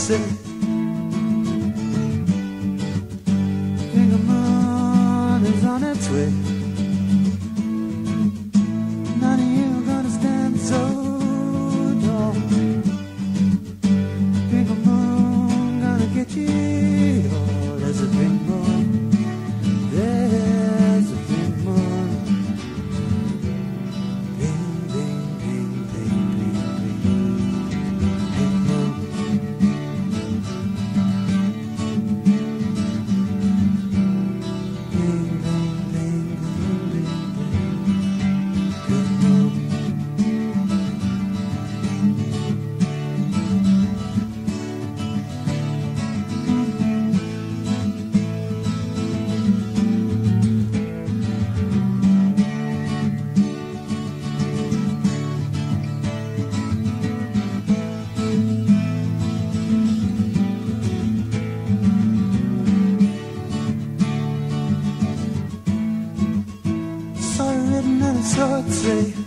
say, King of Moon is on its way. None of you are gonna stand so tall. King of Moon gonna get you. Oh, there's a big moon. There's a big moon. Bing, bing, bing, bing, bing, bing. Big moon. Bing, bing, bing, bing, bing, bing. Big moon. Saw it written and I saw it say,